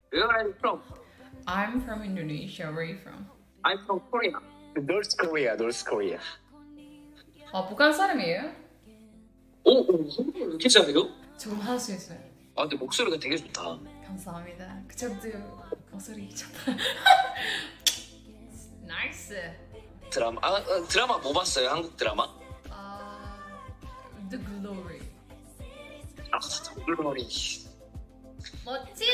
Where are you from? I'm from Indonesia. Where are you from? I'm from Korea. North Korea, North Korea. 북한 사람이에요? 오, 이렇게 잘해요? 저 할수 있어요. 아, 근데 목소리가 되게 좋다. 감사합니다. 그쪽도 목소리 좋다. 나이스. 드라마 뭐 봤어요? 한국 드라마? The Glory. 아, 글로리. 멋지?